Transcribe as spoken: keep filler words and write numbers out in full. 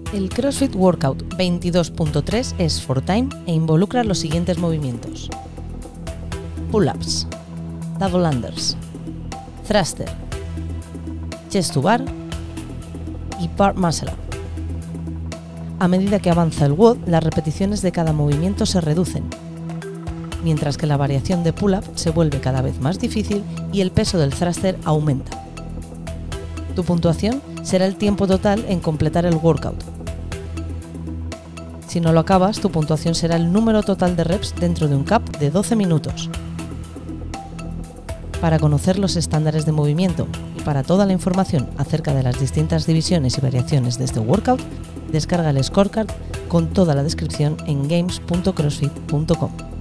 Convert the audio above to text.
El CrossFit Workout veintidós punto tres es for time e involucra los siguientes movimientos: pull-ups, double unders, thruster, chest to bar y bar muscle up. A medida que avanza el W O D, las repeticiones de cada movimiento se reducen, mientras que la variación de pull-up se vuelve cada vez más difícil y el peso del thruster aumenta. Tu puntuación será el tiempo total en completar el workout. Si no lo acabas, tu puntuación será el número total de reps dentro de un cap de doce minutos. Para conocer los estándares de movimiento y para toda la información acerca de las distintas divisiones y variaciones de este workout, descarga el scorecard con toda la descripción en games punto crossfit punto com.